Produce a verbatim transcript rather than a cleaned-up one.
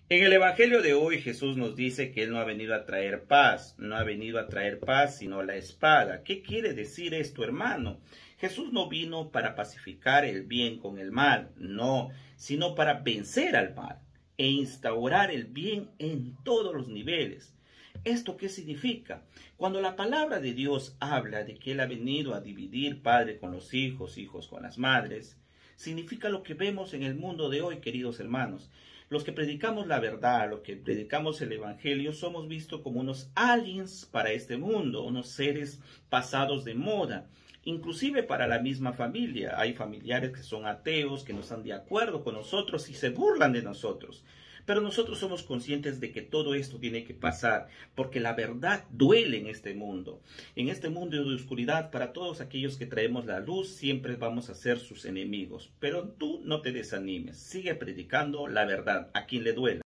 En el Evangelio de hoy Jesús nos dice que Él no ha venido a traer paz, no ha venido a traer paz sino la espada. ¿Qué quiere decir esto, hermano? Jesús no vino para pacificar el bien con el mal, no, sino para vencer al mal e instaurar el bien en todos los niveles. ¿Esto qué significa? Cuando la palabra de Dios habla de que Él ha venido a dividir padre con los hijos, hijos con las madres, significa lo que vemos en el mundo de hoy, queridos hermanos. Los que predicamos la verdad, los que predicamos el evangelio, somos vistos como unos aliens para este mundo, unos seres pasados de moda. Inclusive para la misma familia. Hay familiares que son ateos, que no están de acuerdo con nosotros y se burlan de nosotros. Pero nosotros somos conscientes de que todo esto tiene que pasar, porque la verdad duele en este mundo. En este mundo de oscuridad, para todos aquellos que traemos la luz, siempre vamos a ser sus enemigos. Pero tú no te desanimes, sigue predicando la verdad a quien le duela.